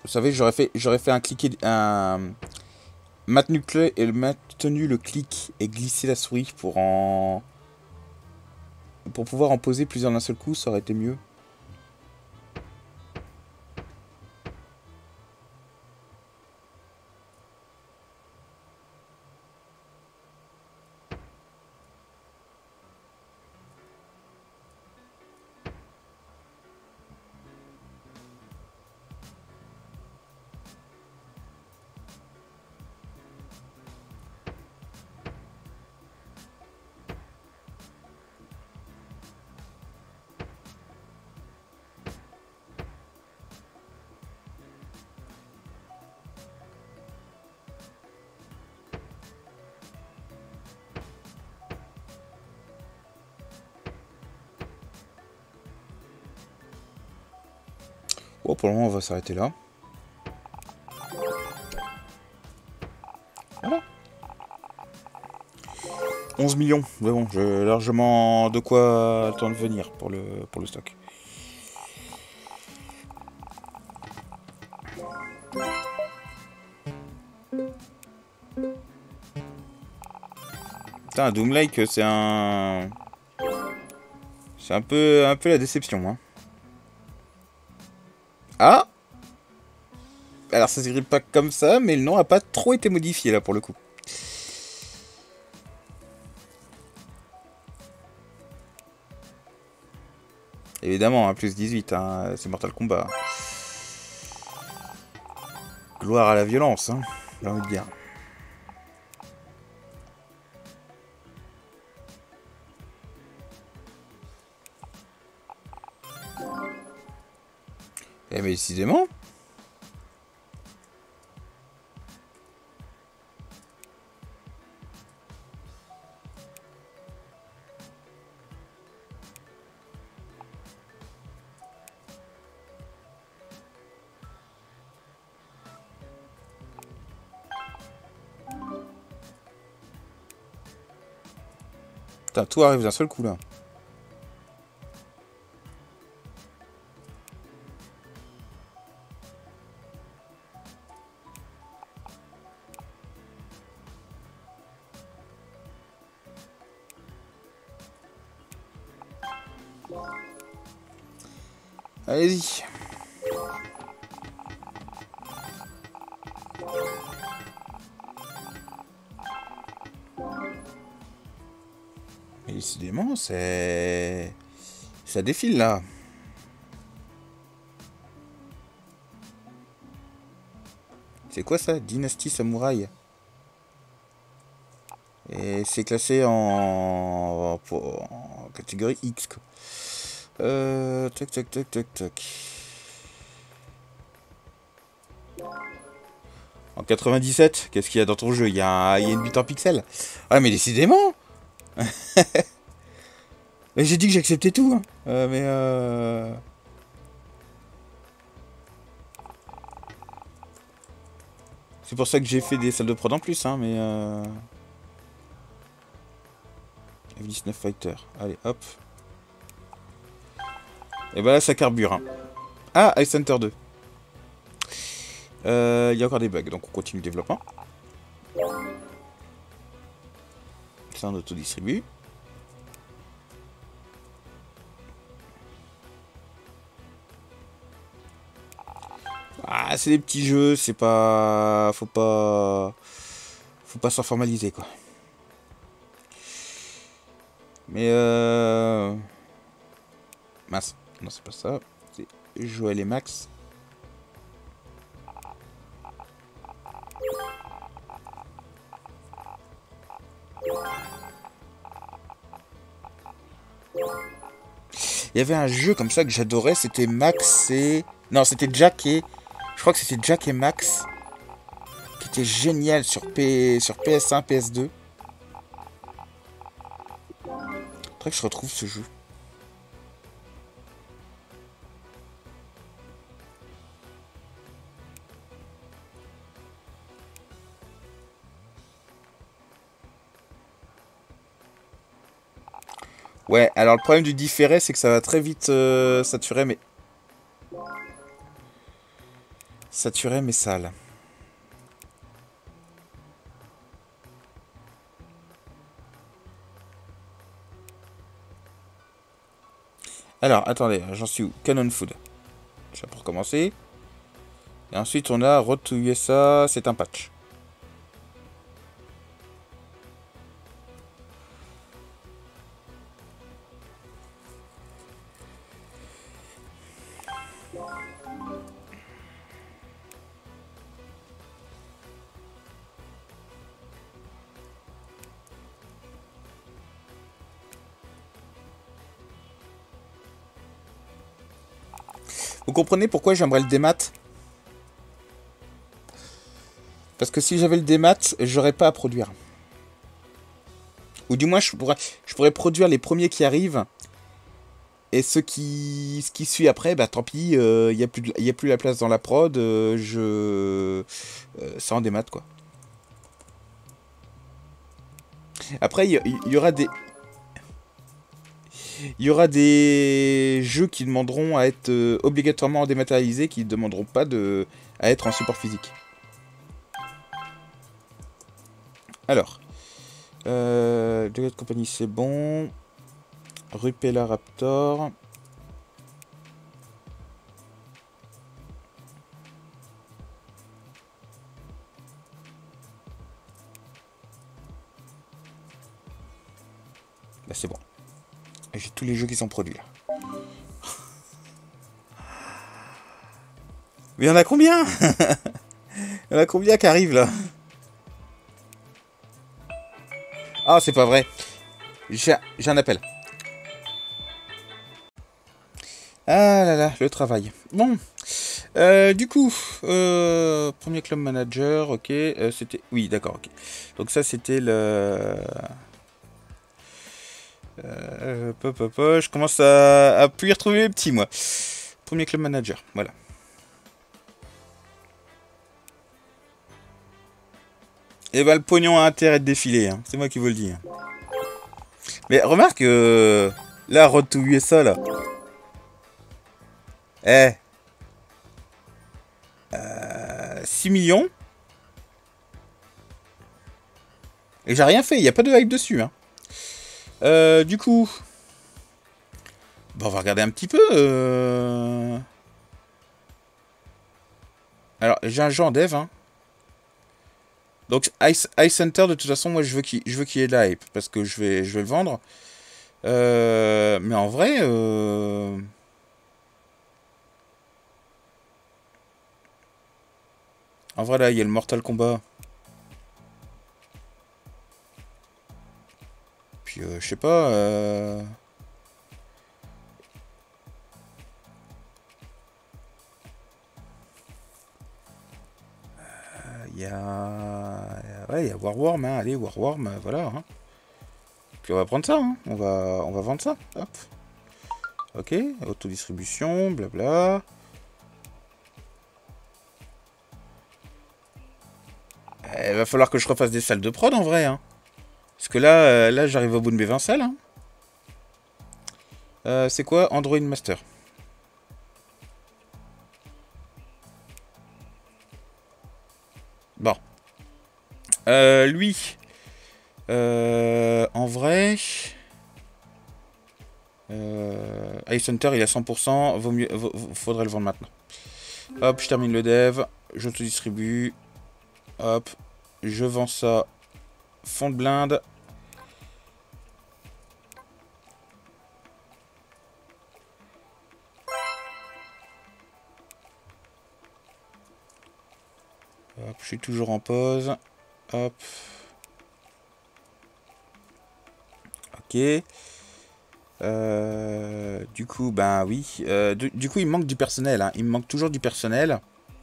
Vous savez, j'aurais fait un cliquer, un maintenu le clic et glissé la souris pour pouvoir en poser plusieurs d'un seul coup, ça aurait été mieux. Bon, pour le moment, on va s'arrêter là. Voilà. 11 millions. Mais bon, j'ai largement de quoi attendre venir pour le stock. Putain, Doomlike, c'est un peu la déception, hein. Ah! Alors ça s'écrit pas comme ça, mais le nom a pas trop été modifié là pour le coup. Évidemment, hein, plus 18, hein, c'est Mortal Kombat. Gloire à la violence, hein, j'ai envie de dire. Eh mais décidément. Putain, tout arrive d'un seul coup là. Allez-y. Et décidément, c'est... Ça défile là. C'est quoi ça? Dynastie Samouraï. Et c'est classé en catégorie X quoi. Tac tac tac tac tac. En 97, qu'est-ce qu'il y a dans ton jeu? Il y a une bite en pixel. Ah mais décidément. Mais j'ai dit que j'acceptais tout. Hein. C'est pour ça que j'ai fait des salles de prod en plus, hein, mais F19 Fighter. Allez, hop. Et bah là, ça carbure. Hein. Ah, Ice Hunter 2. Il y a encore des bugs, donc on continue le développement. Ça, on autodistribue. Ah, c'est des petits jeux, c'est pas... Faut pas s'en formaliser, quoi. Mais mince. Non, c'est pas ça. C'est Joël et Max. Il y avait un jeu comme ça que j'adorais, c'était Max et... Non, c'était Jack et... Je crois que c'était Jack et Max. Qui était génial sur PS1, PS2. Faudrait que je retrouve ce jeu. Ouais, alors le problème du différé, c'est que ça va très vite saturer, mais... Saturé mais sale. Alors, attendez, j'en suis où? Canon Food. Déjà pour commencer. Et ensuite, on a Road to USA, c'est un patch. Vous comprenez pourquoi j'aimerais le démat? Parce que si j'avais le démat, j'aurais pas à produire. Ou du moins, je pourrais produire les premiers qui arrivent. Et ce qui suit après, bah tant pis, il y a plus la place dans la prod, c'est en démat, quoi. Après, il y aura des jeux qui demanderont à être obligatoirement dématérialisés, qui ne demanderont pas à être en support physique. Alors, Jogot Company c'est bon. Rupella Raptor. Bah c'est bon. J'ai tous les jeux qui sont produits là. Mais il y en a combien? Il y en a combien qui arrivent là? Ah, c'est pas vrai. J'ai un appel. Ah là là, le travail. Bon. Du coup, premier club manager, ok. C'était. Oui, d'accord, ok. Donc ça, c'était le. Je commence à plus y retrouver les petits, moi. Premier club manager, voilà. Et bah, le pognon a intérêt de défiler, hein. C'est moi qui vous le dis. Hein. Mais remarque, là, Road to USA, là. Eh. 6 millions. Et j'ai rien fait, il n'y a pas de hype dessus, hein. Du coup. Bon, on va regarder un petit peu. Alors, j'ai un jeu en dev, hein. Donc, Ice Center, de toute façon, moi, je veux qu'il y ait de la hype. Parce que je vais le vendre. Mais en vrai. En vrai, là, il y a le Mortal Kombat. Puis, je sais pas. Il y a. Ouais, il y a Warworm, hein. Allez, Warworm, voilà. Hein. Puis on va prendre ça, hein. On va vendre ça. Hop. Ok, autodistribution, blabla. Il va falloir que je refasse des salles de prod en vrai, hein. Parce que là, là j'arrive au bout de mes 20 salles. Hein. C'est quoi Android Master? Bon. Lui. En vrai. Ice Hunter il est à 100%. Faudrait le vendre maintenant. Hop, je termine le dev. Je te distribue. Hop. Je vends ça. Fond de blinde. Hop, je suis toujours en pause. Hop. Ok. Du coup, ben oui. Du coup, il me manque du personnel. Hein. Il me manque toujours du personnel.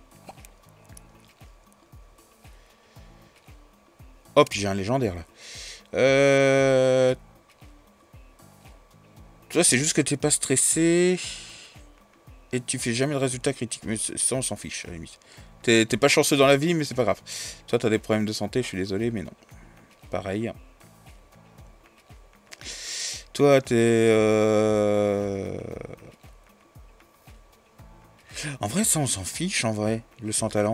Hop, j'ai un légendaire là. Toi, c'est juste que t'es pas stressé. Et tu fais jamais de résultat critique. Mais ça, on s'en fiche, à la limite. T'es pas chanceux dans la vie, mais c'est pas grave. Toi, t'as des problèmes de santé, je suis désolé, mais non. Pareil. Toi, t'es... En vrai, ça, on s'en fiche, en vrai, le sans talent.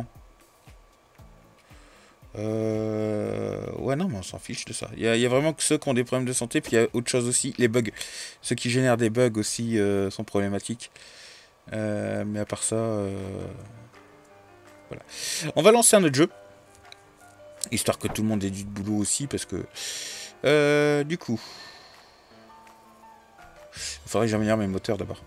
Ouais, non, mais on s'en fiche de ça. Il y a vraiment que ceux qui ont des problèmes de santé, puis il y a autre chose aussi, les bugs. Ceux qui génèrent des bugs aussi sont problématiques. Mais à part ça, voilà. On va lancer un autre jeu, histoire que tout le monde ait du boulot aussi, parce que... du coup... Il faudrait que j'améliore mes moteurs d'abord.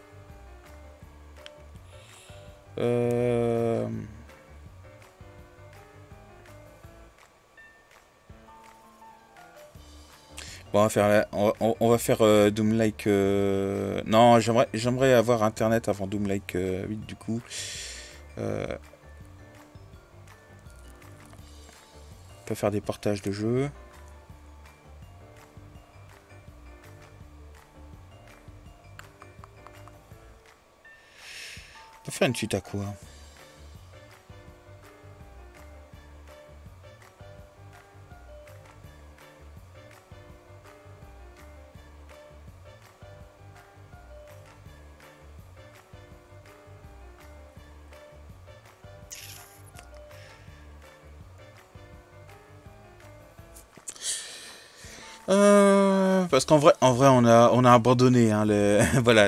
Bon, on va faire, on va faire Doom Like. Non, j'aimerais avoir Internet avant Doom Like 8 du coup. On peut faire des portages de jeux. On peut faire une suite à quoi? Parce qu'en vrai, on a abandonné hein, voilà,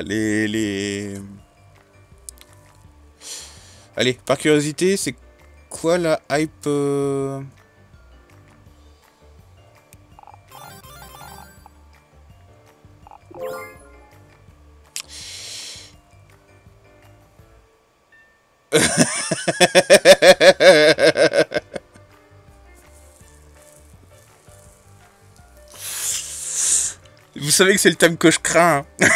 Allez, par curiosité, c'est quoi la hype Vous savez que c'est le thème que je crains. Hein.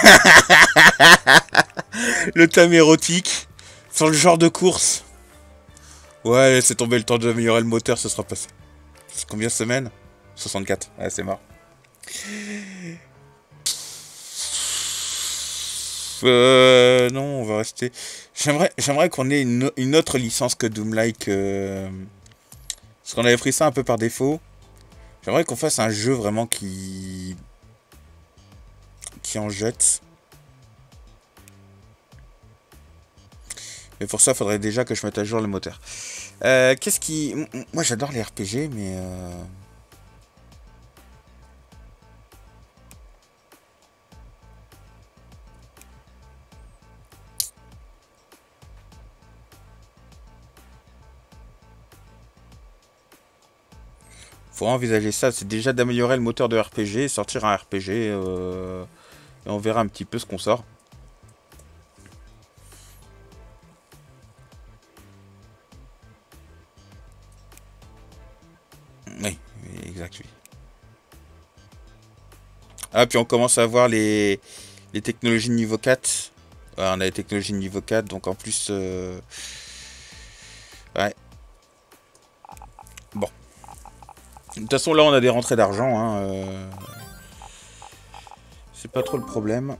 Le thème érotique. Sur le genre de course. Ouais, c'est tombé le temps d'améliorer le moteur, ce sera passé. C'est combien de semaines? 64. Ouais, c'est mort. Non, on va rester. J'aimerais qu'on ait une autre licence que Doom-like. Parce qu'on avait pris ça un peu par défaut. J'aimerais qu'on fasse un jeu vraiment qui en jette. Mais pour ça, il faudrait déjà que je mette à jour le moteur. Qu'est-ce qui... Moi, j'adore les RPG, mais... Faut envisager ça, c'est déjà d'améliorer le moteur de RPG, sortir un RPG, et on verra un petit peu ce qu'on sort. Oui, exact, oui. Ah, puis on commence à voir les technologies de niveau 4. Ouais, on a les technologies de niveau 4, donc en plus... Ouais. Bon. De toute façon, là, on a des rentrées d'argent. Hein, c'est pas trop le problème.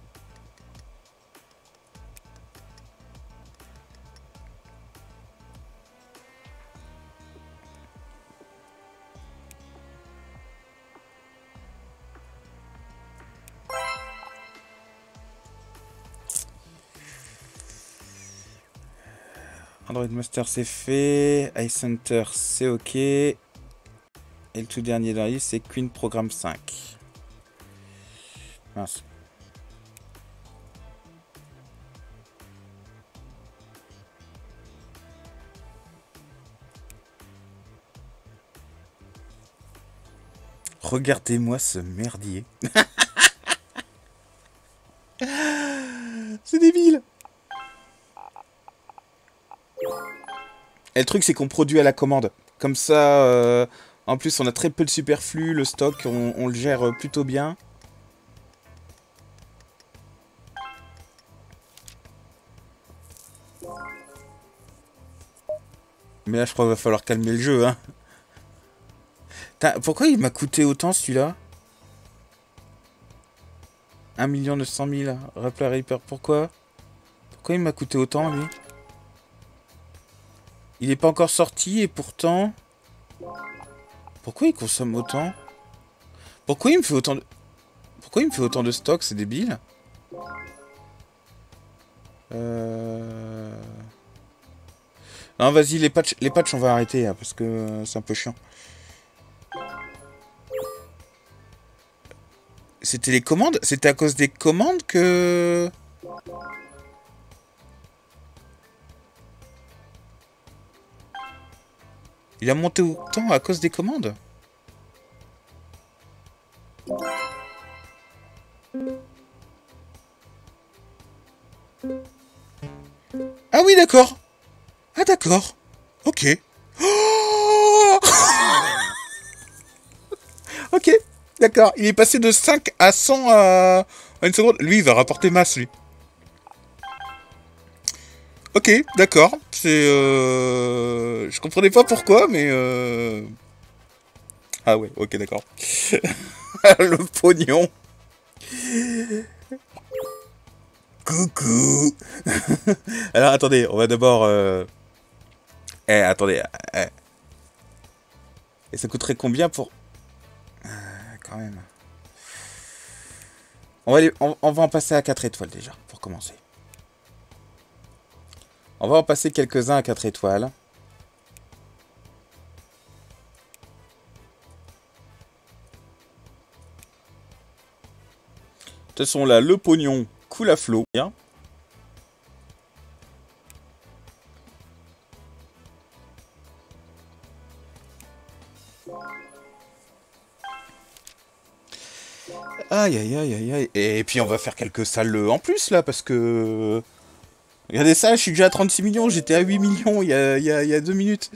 Android Master, c'est fait. iCenter, c'est OK. Et le tout dernier dans la liste, c'est Queen Programme 5. Mince. Regardez-moi ce merdier. C'est débile. Et le truc, c'est qu'on produit à la commande. Comme ça, en plus, on a très peu de superflu. Le stock, on le gère plutôt bien. Mais là, je crois qu'il va falloir calmer le jeu. Hein. Pourquoi il m'a coûté autant, celui-là? 1 900 000. Rappler Reaper, pourquoi? Pourquoi il m'a coûté autant, lui? Il n'est pas encore sorti, et pourtant... Pourquoi il consomme autant? Pourquoi il me fait autant de... Pourquoi il me fait autant de stock? C'est débile. Non, vas-y, les patchs, on va arrêter, hein, parce que c'est un peu chiant. C'était les commandes? C'était à cause des commandes que... Il a monté autant à cause des commandes? Ah oui, d'accord. Ah d'accord. Ok. Oh ok, d'accord. Il est passé de 5 à 100 à une seconde. Lui, il va rapporter masse, lui. Ok, d'accord. C'est... Je comprenais pas pourquoi, mais... Ah ouais, ok, d'accord. Le pognon. Coucou. Alors, attendez, on va d'abord... attendez. Et ça coûterait combien pour... Quand même. On va en passer à 4 étoiles, déjà, pour commencer. On va en passer quelques-uns à 4 étoiles. De toute façon, là, le pognon coule à flot. Bien. Aïe, aïe, aïe, aïe, aïe. Et puis, on va faire quelques salles en plus, là, parce que... Regardez ça, je suis déjà à 36 millions, j'étais à 8 millions il y a 2 minutes.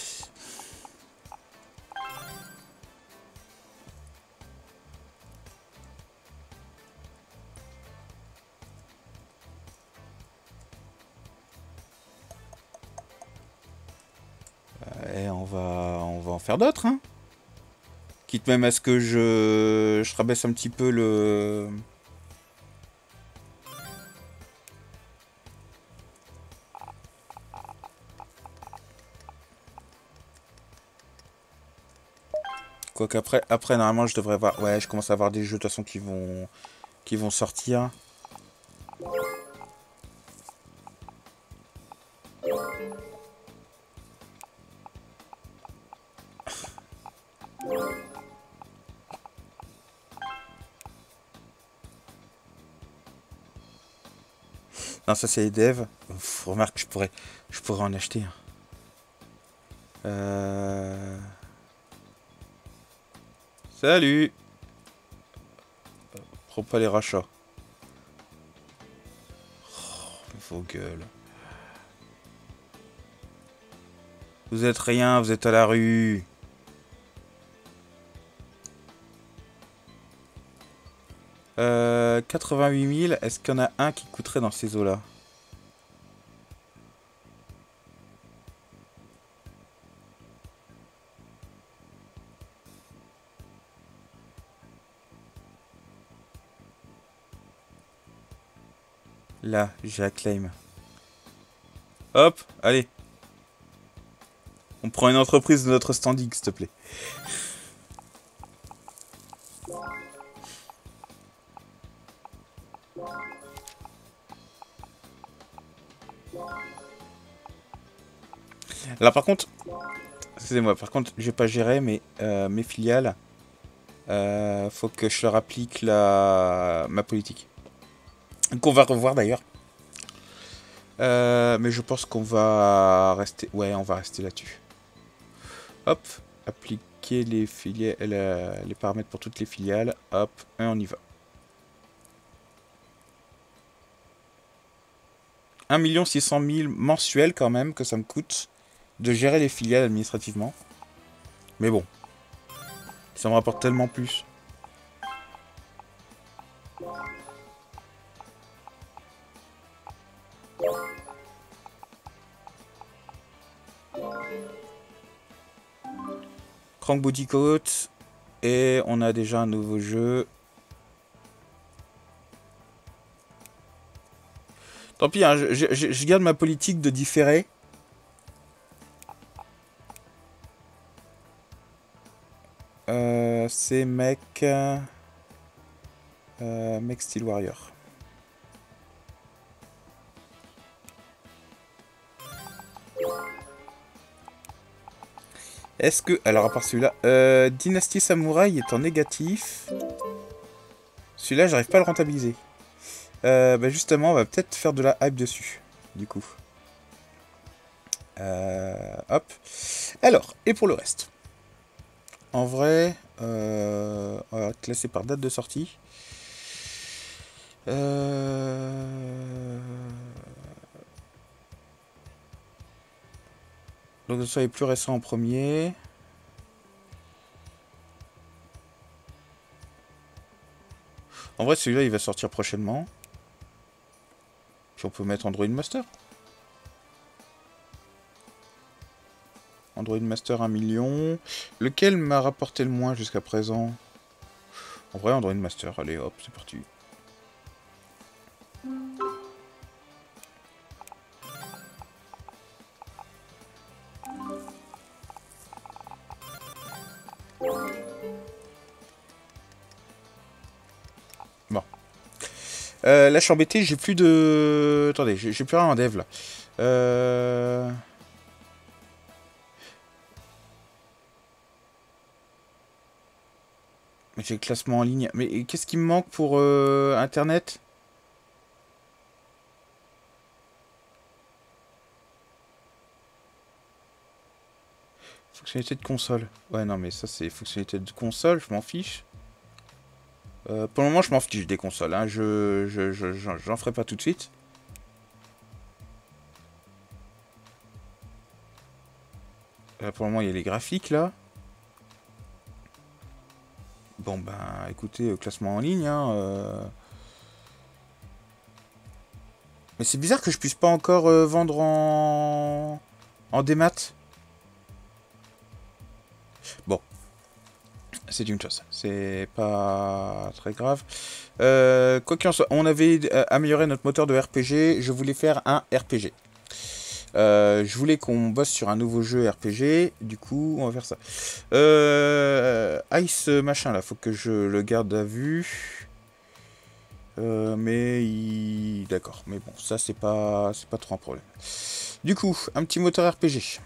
Et on va en faire d'autres, hein. Quitte même à ce que je rabaisse un petit peu le... Quoique après, normalement, je devrais avoir... Ouais, je commence à avoir des jeux, de toute façon, qui vont sortir. Non, ça, c'est les devs. Remarque, je pourrais en acheter. Hein. Salut. Prends pas les rachats. Vos gueules. Vous êtes rien, vous êtes à la rue. Euh, 88 000, est-ce qu'il y en a un qui coûterait dans ces eaux-là? Là, j'ai la claim. Hop, allez. On prend une entreprise de notre standing, s'il te plaît. Là, par contre... Excusez-moi, par contre, j'ai pas géré mes filiales. Faut que je leur applique ma politique. Qu'on va revoir d'ailleurs. Mais je pense qu'on va rester... Ouais, on va rester là-dessus. Hop, appliquer les filiales, les paramètres pour toutes les filiales. Hop, et on y va. 1 600 000 mensuels quand même que ça me coûte de gérer les filiales administrativement. Mais bon, ça me rapporte tellement plus. Crank Body Coat. Et on a déjà un nouveau jeu. Tant pis, hein, je garde ma politique de différer. C'est mec Steel Warrior. Est-ce que... Alors, à part celui-là... Dynasty Samouraï est en négatif. Celui-là, j'arrive pas à le rentabiliser. Bah justement, on va peut-être faire de la hype dessus. Du coup. Hop. Alors, et pour le reste. En vrai... on va classer par date de sortie. Donc ça est plus récent en premier. En vrai, celui-là, il va sortir prochainement. Puis on peut mettre Android Master. Android Master 1 million. Lequel m'a rapporté le moins jusqu'à présent? En vrai, Android Master. Allez, hop, c'est parti. Bon. Là, je suis embêté, j'ai plus de... Attendez, j'ai plus rien en dev, là. J'ai le classement en ligne. Mais qu'est-ce qui me manque pour Internet? Fonctionnalité de console. Ouais, non, mais ça, c'est fonctionnalité de console, je m'en fiche. Pour le moment, je m'en fiche des consoles. Hein. J'en ferai pas tout de suite. Pour le moment, il y a les graphiques, là. Bon, ben, écoutez, classement en ligne, hein. Mais c'est bizarre que je puisse pas encore vendre en démat. Bon. C'est une chose. C'est pas très grave. Quoi qu'il en soit, on avait amélioré notre moteur de RPG. Je voulais faire un RPG. Je voulais qu'on bosse sur un nouveau jeu RPG. Du coup, on va faire ça. Ice machin là, faut que je le garde à vue. D'accord. Mais bon, ça c'est pas trop un problème. Du coup, un petit moteur RPG.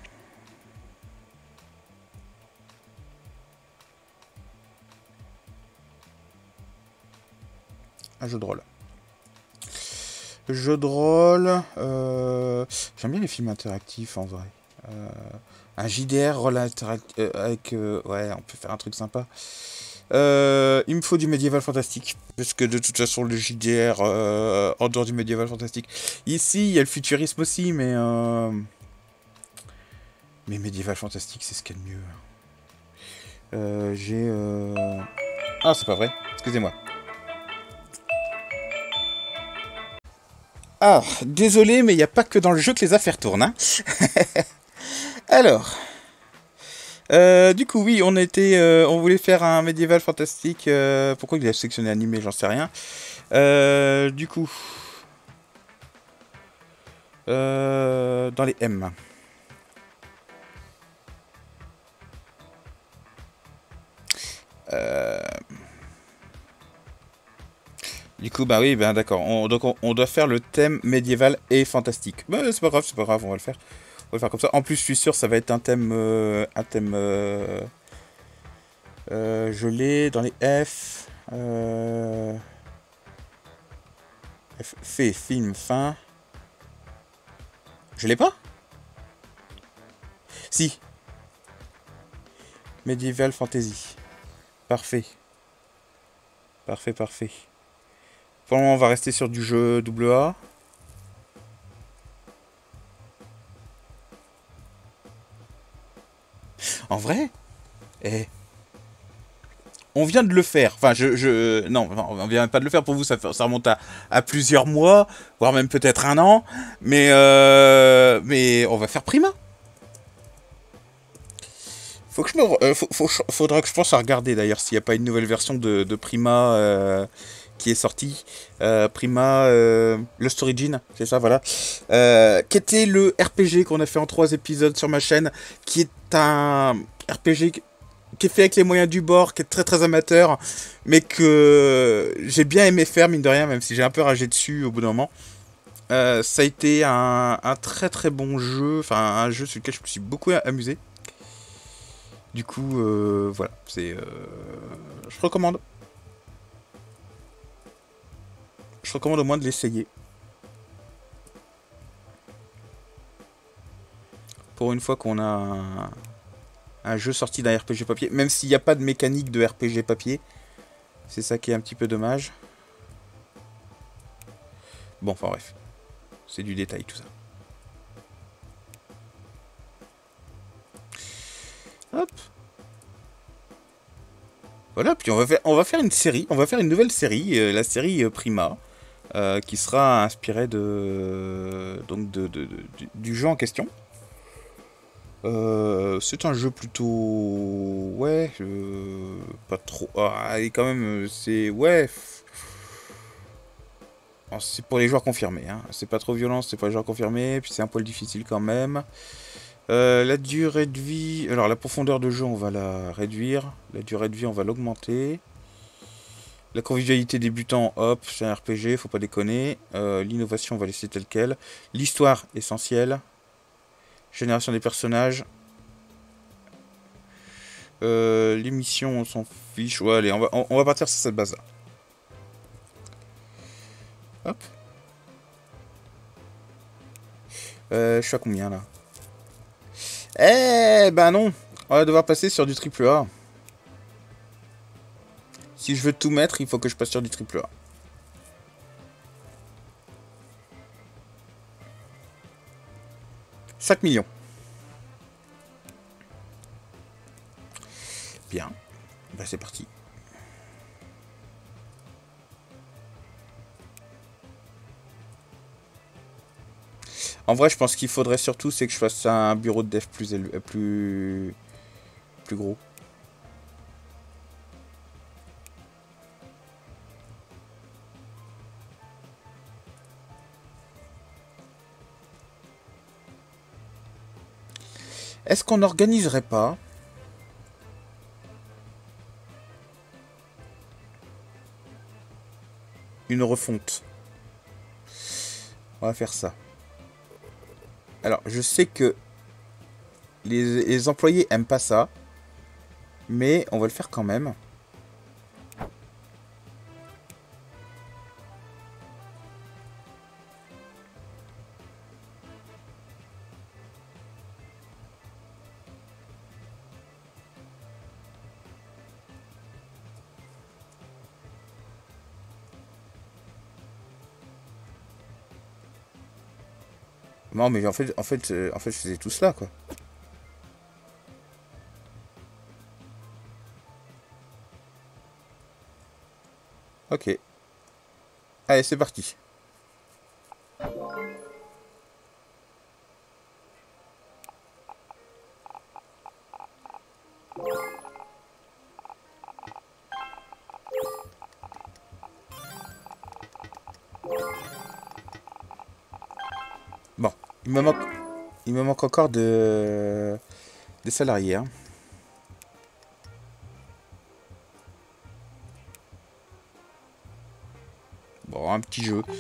Un jeu de rôle. Jeu de rôle. J'aime bien les films interactifs en vrai. Un JDR rôle interactif avec. Ouais, on peut faire un truc sympa. Il me faut du médiéval fantastique. Parce que de toute façon, le JDR en dehors du médiéval fantastique. Ici, il y a le futurisme aussi, mais. Mais médiéval fantastique, c'est ce qu'il y a de mieux. J'ai. Ah, c'est pas vrai. Excusez-moi. Ah, désolé, mais il n'y a pas que dans le jeu que les affaires tournent. Hein. Alors, du coup, oui, on voulait faire un médiéval fantastique. Pourquoi il a sectionné animé, j'en sais rien. Du coup, dans les M. Du coup, bah oui, ben d'accord. Donc on doit faire le thème médiéval et fantastique. Bah, c'est pas grave, on va le faire. On va le faire comme ça. En plus, je suis sûr, ça va être un thème, je l'ai dans les F. F, fait, film, fin. Je l'ai pas? Si. Medieval Fantasy. Parfait. Parfait, parfait. Pour le moment, on va rester sur du jeu AA. En vrai, eh, on vient de le faire. Enfin, non, on vient pas de le faire pour vous. Ça remonte à plusieurs mois, voire même peut-être un an. Mais on va faire Prima. Faut que je me, faudra que je pense à regarder d'ailleurs s'il n'y a pas une nouvelle version de Prima qui est sortie. Prima Lost Origin, c'est ça, voilà. Qui était le RPG qu'on a fait en 3 épisodes sur ma chaîne, qui est un RPG qui est fait avec les moyens du bord, qui est très très amateur, mais que j'ai bien aimé faire, mine de rien, même si j'ai un peu ragé dessus au bout d'un moment. Ça a été un très très bon jeu, enfin un jeu sur lequel je me suis beaucoup amusé. Du coup, voilà, c'est... je recommande. Je recommande au moins de l'essayer. Pour une fois qu'on a un jeu sorti d'un RPG papier, même s'il n'y a pas de mécanique de RPG papier, c'est ça qui est un petit peu dommage. Bon, enfin bref, c'est du détail tout ça. Hop. Voilà, puis on va faire une série, on va faire une nouvelle série, la série Prima, qui sera inspirée donc du jeu en question. C'est un jeu plutôt... Ouais, pas trop... Ah, et quand même, c'est... Ouais... C'est pour les joueurs confirmés, hein. C'est pas trop violent, c'est pour les joueurs confirmés, puis c'est un poil difficile quand même. La durée de vie... Alors, la profondeur de jeu, on va la réduire. La durée de vie, on va l'augmenter. La convivialité débutant, hop, c'est un RPG, faut pas déconner. L'innovation, on va laisser telle quelle. L'histoire, essentielle. Génération des personnages. Les missions, on s'en fiche. Ouais, allez, on va partir sur cette base-là. Hop. Je suis à combien, là? Eh ben non. On va devoir passer sur du triple A. Si je veux tout mettre, il faut que je passe sur du triple A. « 5 millions. Bien. Bah c'est parti. En vrai, je pense qu'il faudrait surtout, c'est que je fasse un bureau de dev plus gros. Est-ce qu'on n'organiserait pas une refonte? On va faire ça. Alors, je sais que les employés aiment pas ça, mais on va le faire quand même. Non, mais en fait, je faisais tout cela, quoi. Ok. Allez, c'est parti. Bon, il me manque encore des salariés, hein. Bon, un petit jeu.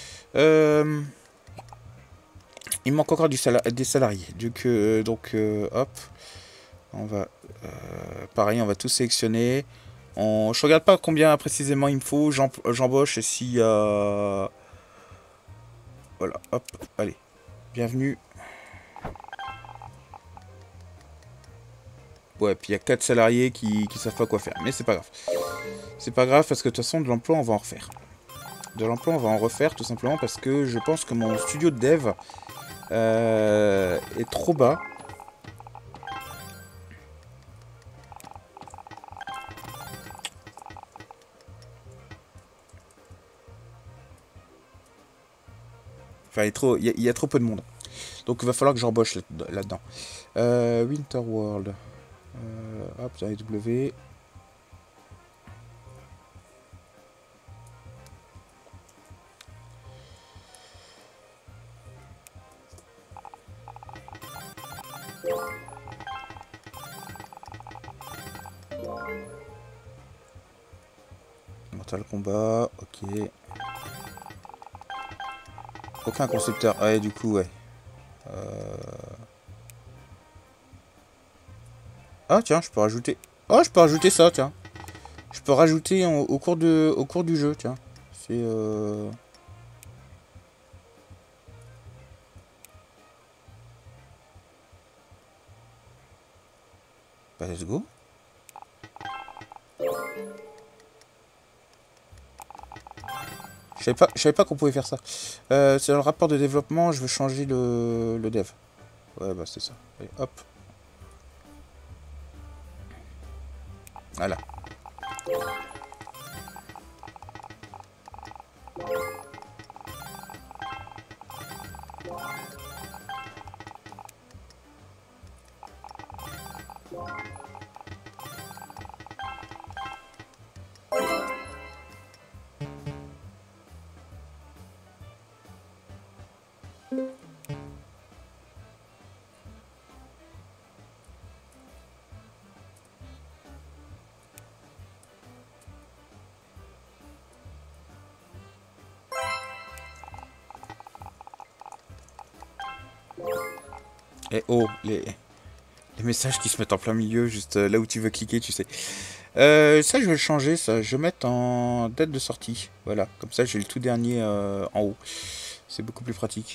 Il me manque encore des salariés. Hop. On va... pareil, on va tout sélectionner. Je regarde pas combien précisément il me faut. J'embauche et s'il y a... Voilà, hop, allez. Bienvenue. Ouais, puis il y a 4 salariés qui savent pas quoi faire. Mais c'est pas grave. C'est pas grave parce que de toute façon, de l'emploi, on va en refaire. De l'emploi, on va en refaire tout simplement parce que je pense que mon studio de dev est trop bas. Enfin, il y a trop peu de monde. Donc il va falloir que j'embauche là-dedans. Winterworld. Hop, dans les W. Mortal Kombat, ok. Aucun concepteur. Ouais, du coup, ouais. Ah tiens, je peux rajouter... Oh, je peux rajouter ça, tiens. Je peux rajouter au cours du jeu, tiens. C'est... Bah, let's go. Je savais pas qu'on pouvait faire ça. C'est dans le rapport de développement, je veux changer le dev. Ouais, bah c'est ça. Allez, hop. Voilà. Et oh, les messages qui se mettent en plein milieu, juste là où tu veux cliquer, tu sais. Ça, je vais le changer, ça. Je vais mettre en date de sortie. Voilà, comme ça, j'ai le tout dernier en haut. C'est beaucoup plus pratique.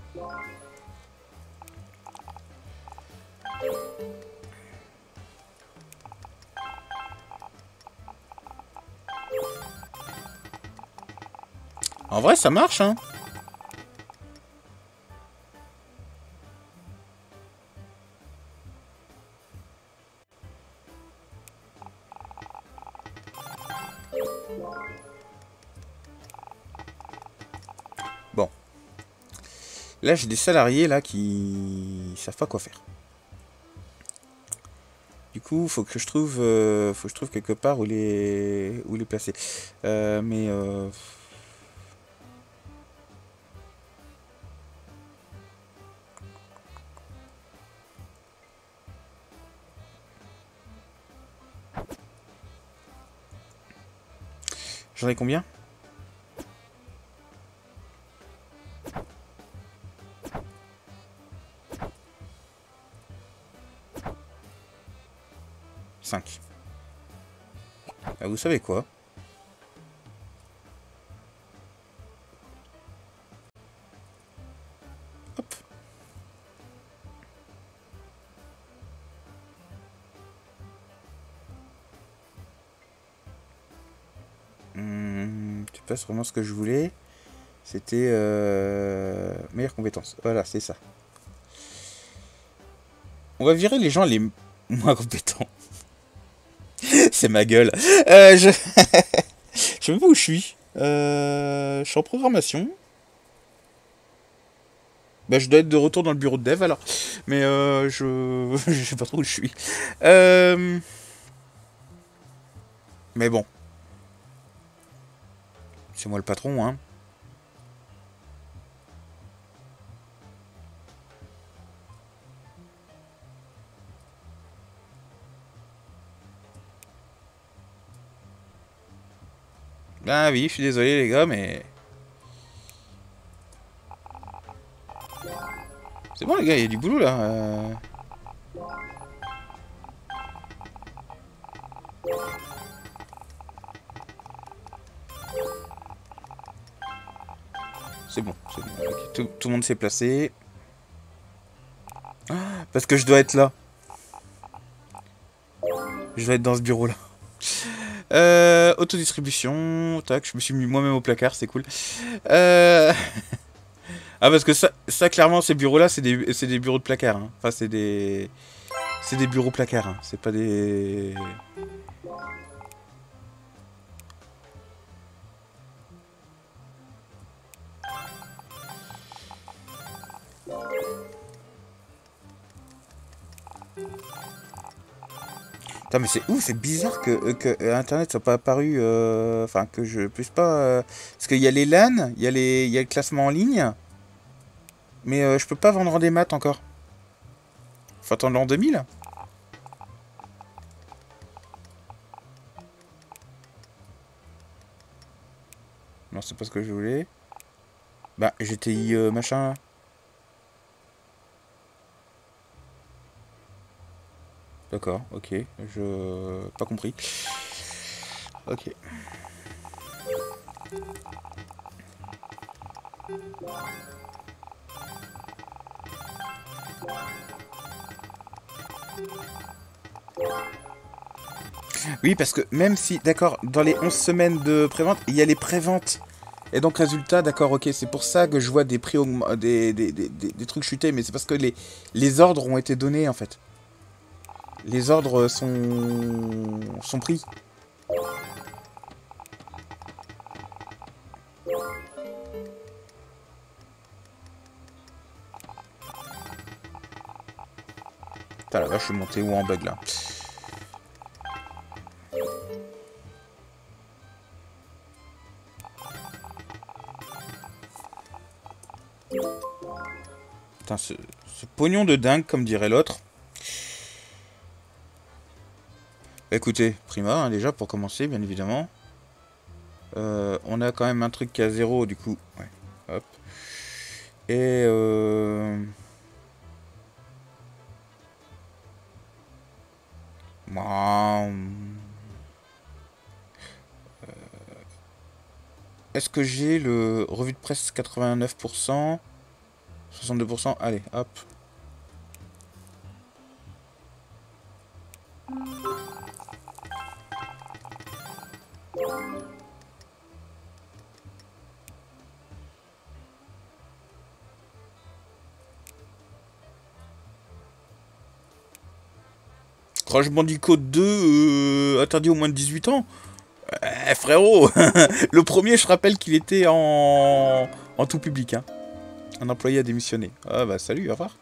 En vrai, ça marche, hein. Bon. Là, j'ai des salariés, là, qui savent pas quoi faire. Du coup, faut que je trouve quelque part où les placer. Mais j'en ai combien? 5. Ah, vous savez quoi? Hop. C'est pas vraiment ce que je voulais. C'était meilleure compétence. Voilà, c'est ça. On va virer les gens les moins compétents. C'est ma gueule. Je sais même pas où je suis. Je suis en programmation. Bah, je dois être de retour dans le bureau de dev alors. Mais je sais pas trop où je suis. Mais bon. C'est moi le patron, hein. Ah oui, je suis désolé les gars, mais... C'est bon les gars, il y a du boulot là. C'est bon, c'est bon. Ok, tout le monde s'est placé. Parce que je dois être là. Je dois être dans ce bureau là. Autodistribution. Tac, je me suis mis moi-même au placard, c'est cool. Ah, parce que ça clairement, ces bureaux-là, c'est des bureaux de placard. Hein. Enfin, c'est des bureaux placards. Hein. C'est pas des... Putain, mais c'est ouf, c'est bizarre que Internet soit pas apparu. Enfin, que je puisse pas. Parce qu'il y a les LAN, il y a le classement en ligne. Mais je peux pas vendre des maths encore. Faut attendre l'an 2000. Non, c'est pas ce que je voulais. Bah, GTI machin. D'accord, ok. Je... Pas compris. Ok. Oui, parce que même si, d'accord, dans les 11 semaines de prévente, il y a les préventes. Et donc, résultat, d'accord, ok, c'est pour ça que je vois des prix des trucs chuter, mais c'est parce que les ordres ont été donnés, en fait. Les ordres sont pris. Putain, la vache, je suis monté où en bug, là. Putain, ce pognon de dingue, comme dirait l'autre. Écoutez, Prima, hein, déjà, pour commencer, bien évidemment. On a quand même un truc qui est à 0, du coup. Ouais, hop. Et moi, est-ce que j'ai le revue de presse 89%, 62%? Allez, hop. Crash Bandicoot 2, interdit aux moins de 18 ans? Frérot, le premier, je rappelle qu'il était en tout public, hein. Un employé a démissionné. Ah bah salut, au revoir.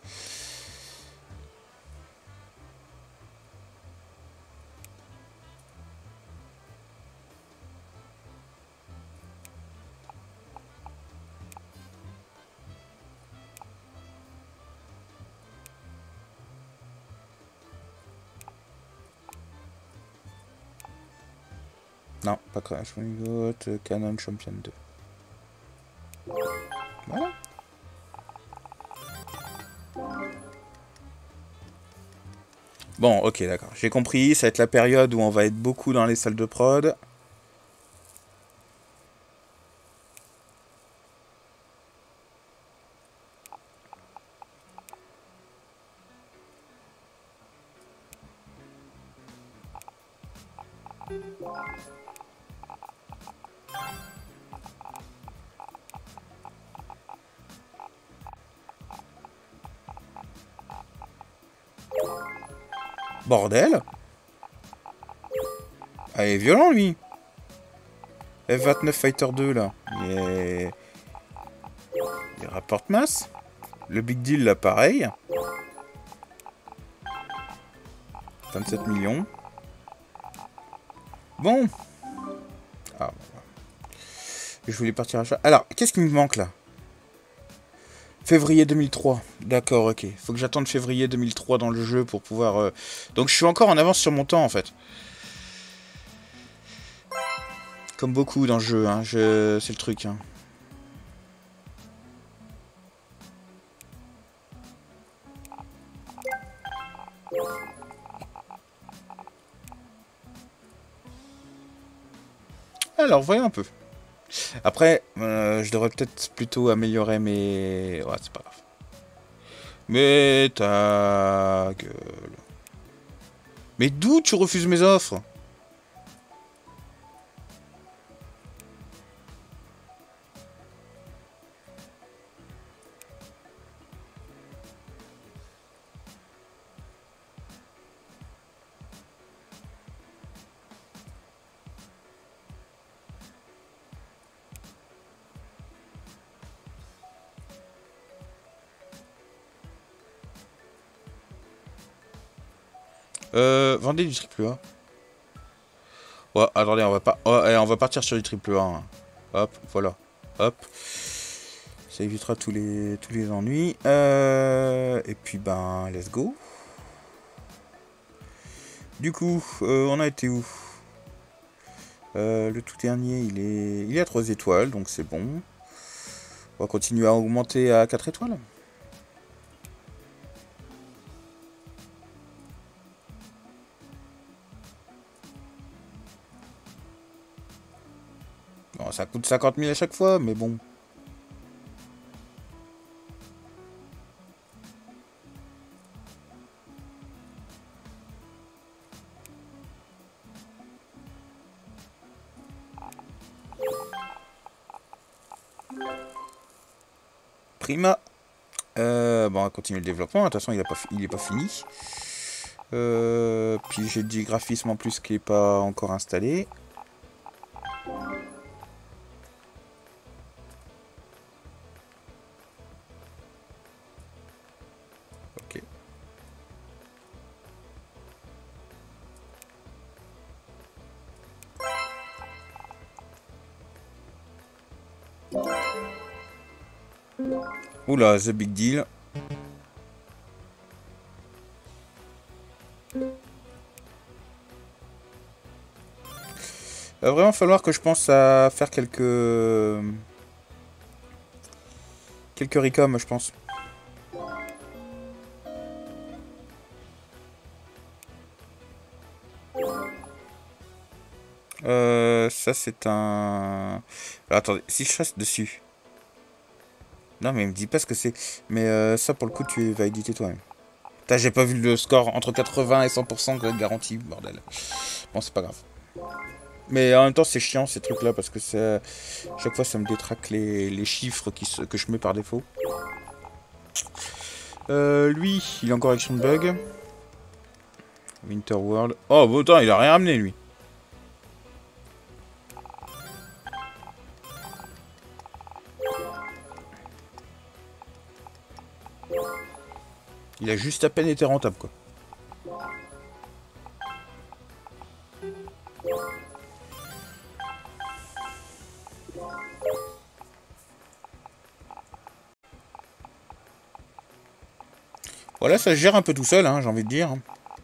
Non, pas Crash Bandicoot, Canon Champion 2. Voilà. Bon, ok, d'accord. J'ai compris, ça va être la période où on va être beaucoup dans les salles de prod. Bordel. Ah, il est violent, lui. F29 Fighter 2, là. Il rapporte masse. Le Big Deal, là, pareil. 27 millions. Bon. Ah, bon. Je voulais partir à chat. Alors, qu'est-ce qui me manque, là? Février 2003. D'accord, ok. Faut que j'attende février 2003 dans le jeu pour pouvoir... Donc, je suis encore en avance sur mon temps, en fait. Comme beaucoup dans le jeu, hein. C'est le truc, hein. Alors, voyons un peu. Après, je devrais peut-être plutôt améliorer mes... Ouais, c'est pas grave. Mais ta gueule. Mais d'où tu refuses mes offres? Vendez du triple A. Ouais, attendez, on va pas... Ouais, allez, on va partir sur du triple A, hein. Hop, voilà. Hop. Ça évitera tous les ennuis. Et puis, ben, let's go. Du coup, on a été où? Le tout dernier, il est à 3 étoiles, donc c'est bon. On va continuer à augmenter à 4 étoiles. Bon, ça coûte 50 000 à chaque fois, mais bon. Prima. Bon, on va continuer le développement. De toute façon, il est pas fini. Puis j'ai du graphisme en plus qui est pas encore installé. Ok. Oula, the big deal. Va vraiment falloir que je pense à faire quelques recoms, je pense. Ça c'est un... Alors, attendez, si je chasse dessus... Non mais il me dit pas ce que c'est. Mais ça pour le coup tu vas éditer toi-même. Putain, j'ai pas vu le score entre 80 et 100% garanti, bordel. Bon, c'est pas grave. Mais en même temps c'est chiant ces trucs là parce que ça... chaque fois ça me détraque les chiffres que je mets par défaut. Lui, il est en correction de bug. Winter World. Oh, bon, attends, il a rien amené, lui. Il a juste à peine été rentable, quoi. Voilà, ça se gère un peu tout seul, hein, j'ai envie de dire.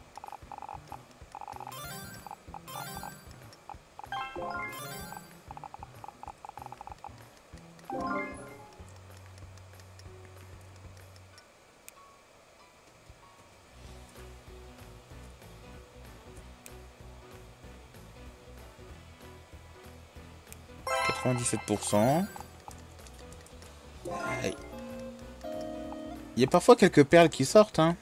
97%. Il y a parfois quelques perles qui sortent, hein.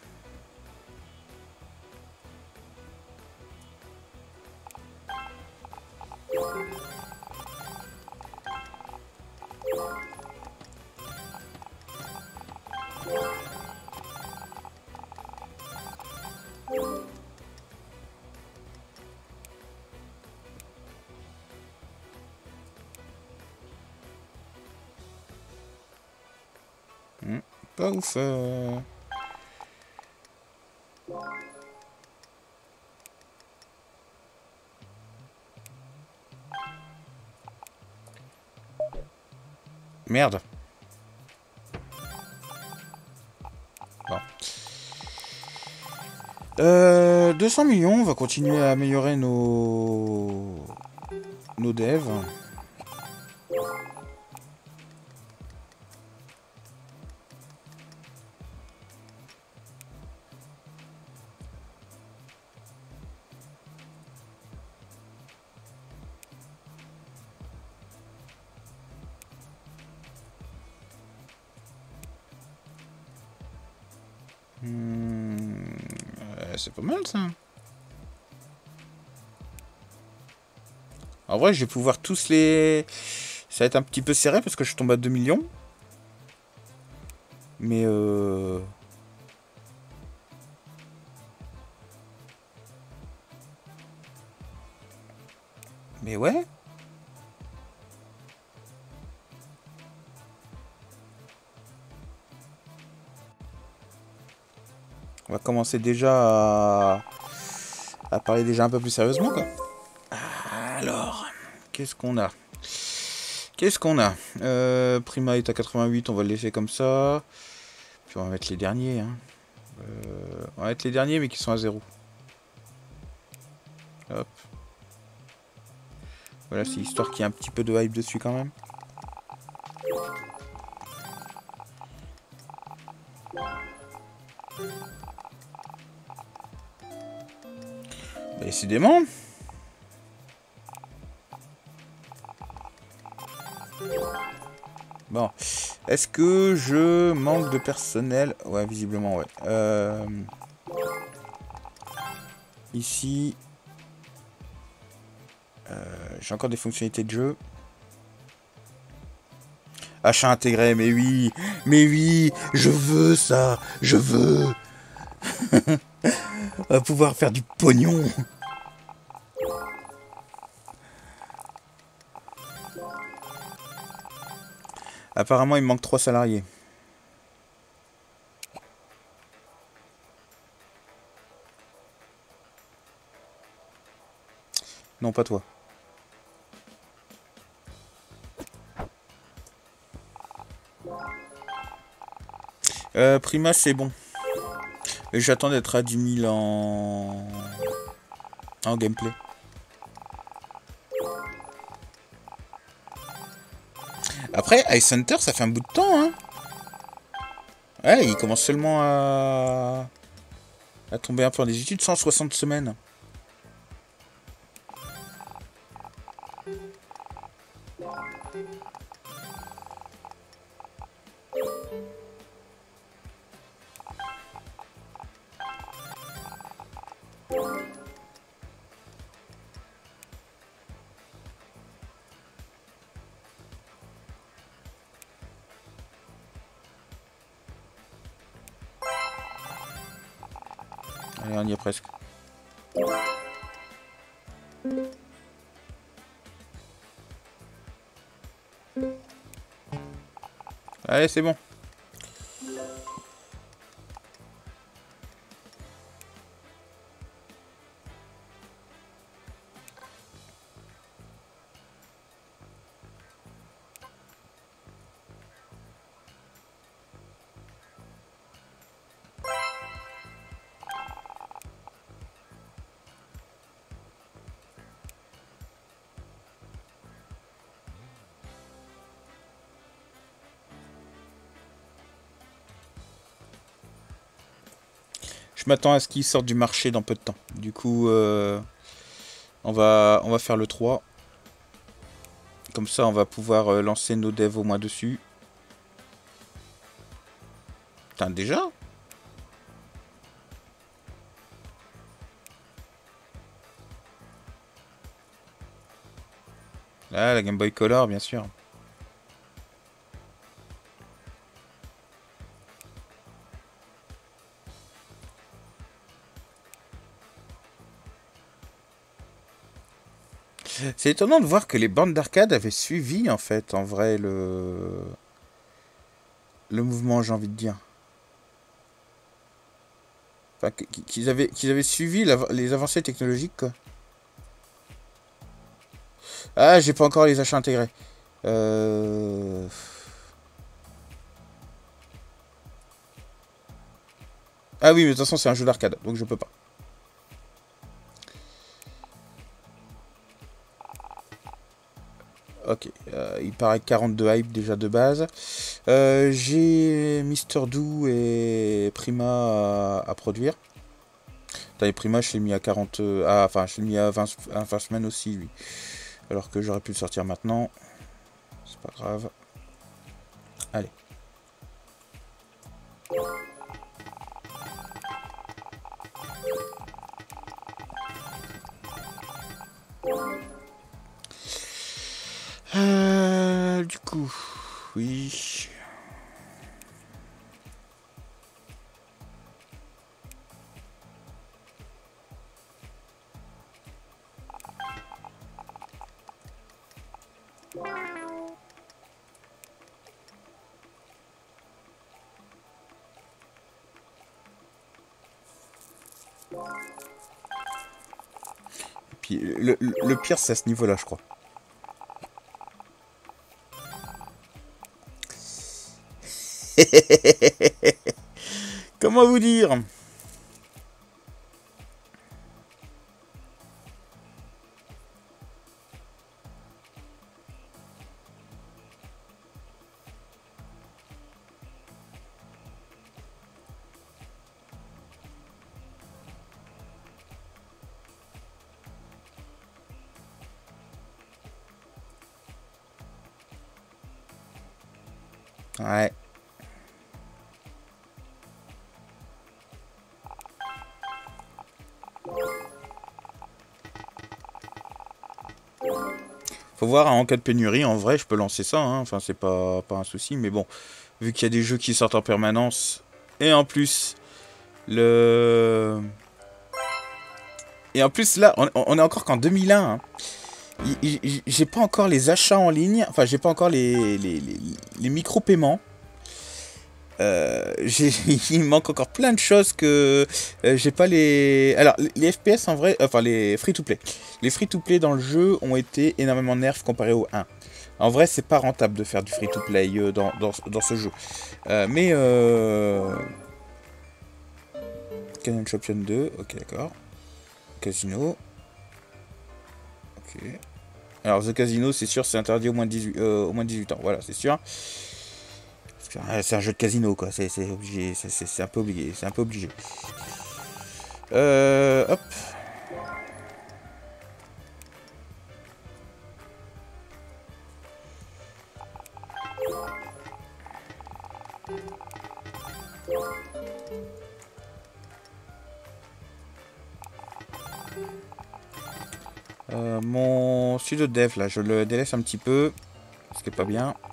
Pas ouf. Merde. Bon. 200 millions, on va continuer à améliorer nos devs. C'est pas mal ça. En vrai, je vais pouvoir tous les... Ça va être un petit peu serré parce que je tombe à 2 millions. Mais Mais ouais. On va commencer déjà à parler déjà un peu plus sérieusement, quoi. Alors, qu'est-ce qu'on a? Prima est à 88, on va le laisser comme ça. Puis on va mettre les derniers, hein. On va mettre les derniers, mais qui sont à 0. Hop. Voilà, c'est histoire qu'il y ait un petit peu de hype dessus quand même. Bah, décidément. Bon. Est-ce que je manque de personnel? Ouais, visiblement, ouais. Ici. J'ai encore des fonctionnalités de jeu. Achat intégré, mais oui. Mais oui. Je veux ça. Je veux. On va pouvoir faire du pognon. Apparemment, il me manque 3 salariés. Non, pas toi. Prima, c'est bon. Et j'attends d'être à 10 000 en gameplay. Après, Ice Hunter, ça fait un bout de temps, hein. Ouais, il commence seulement à tomber un peu en désuétude. 160 semaines. Allez, on y est presque. Allez, c'est bon. Je m'attends à ce qu'ils sortent du marché dans peu de temps. Du coup, on va faire le 3. Comme ça, on va pouvoir lancer nos devs au moins dessus. Putain, déjà? Ah, la Game Boy Color, bien sûr. C'est étonnant de voir que les bandes d'arcade avaient suivi, en fait, en vrai, le mouvement, j'ai envie de dire. Enfin, qu'ils avaient suivi les avancées technologiques, quoi. Ah, j'ai pas encore les achats intégrés. Euh... Ah oui, mais de toute façon, c'est un jeu d'arcade, donc je peux pas. Ok, il paraît 42 hype déjà de base. J'ai Mister Do et Prima à produire. Putain, Prima, je l'ai mis à 40. Enfin, je l'ai mis à 20 semaines aussi, lui. Alors que j'aurais pu le sortir maintenant. C'est pas grave. Allez. Du coup, oui. Et puis le pire, c'est à ce niveau-là, je crois. Comment vous dire? Ouais. Faut voir, hein, en cas de pénurie, en vrai, je peux lancer ça, hein. Enfin, c'est pas un souci, mais bon, vu qu'il y a des jeux qui sortent en permanence, et en plus, le... Et en plus, là, on est encore qu'en 2001, hein. J'ai pas encore les achats en ligne, enfin, j'ai pas encore les micro-paiements. Il me manque encore plein de choses que j'ai pas les... Alors, les FPS en vrai, enfin les free-to-play. Les free-to-play dans le jeu ont été énormément nerfs comparé au 1. En vrai, c'est pas rentable de faire du free-to-play dans ce jeu. Mais... Canyon Champion 2, ok d'accord. Casino. Ok. Alors, The Casino, c'est sûr, c'est interdit au moins de 18 ans. Voilà, c'est sûr. C'est un jeu de casino, quoi. C'est obligé. C'est un peu obligé. C'est un peu obligé. Hop. Mon studio de dev, là, je le délaisse un petit peu. Ce qui est pas bien.